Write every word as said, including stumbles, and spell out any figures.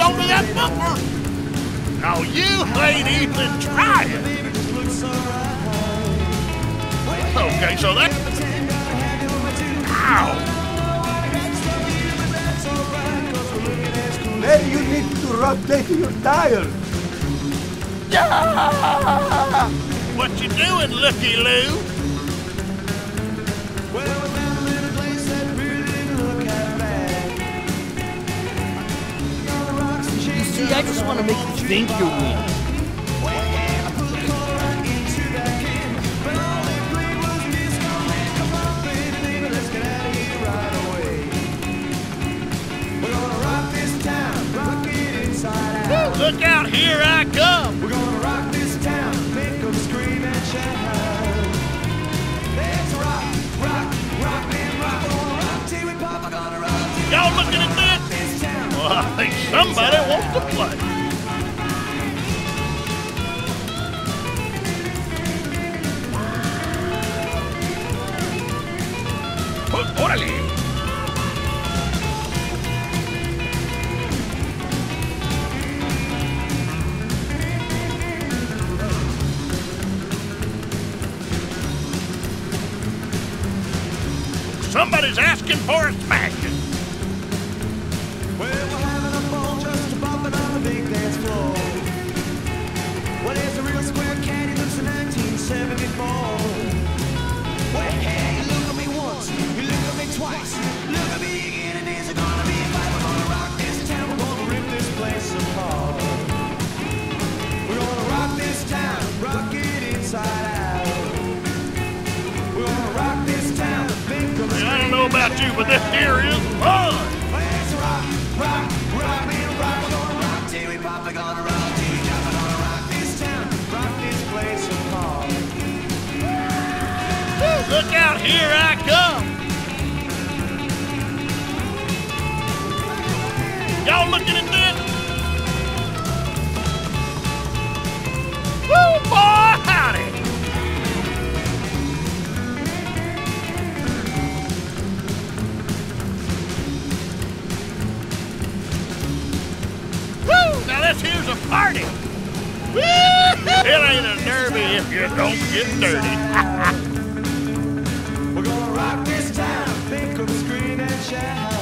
on to that bumper. Oh, you ain't even trying. Okay, so that... Ow! Maybe you need to rotate your tires. Yeah! What you doing, Looky Lou? You see, I just want to make you think you're winning. Look out, here I come! We're gonna rock this town, make them scream and shout. Let's rock, rock, rock, and rock. We're gonna rock till we pop, we're gonna rock till we Y'all looking at this? this town. Well, I think somebody wants to play. Oh, orale! Somebody's asking for a smashing. Well, we're having a ball just a bumping on the big dance floor. Well, there's a real square cat, he looks in nineteen seventy-four. Well, hey, look at me once, you look at me twice. Look at me again, and there's gonna be a fight. We're gonna rock this town, we're gonna rip this place apart. We're gonna rock this town, rock it inside out. We're gonna rock this town, make them I don't know about you, but this here is fun. Let's rock, rock, rock, and rock. We're gonna rock till we pop. We're gonna rock till we drop. We're gonna rock this town, rock this place apart. Look out, here I come. Y'all looking at this? Woo, boy, howdy. Now this here's a party. Woo! It ain't a derby if you don't get dirty. We're gonna rock this town, make them scream and shout.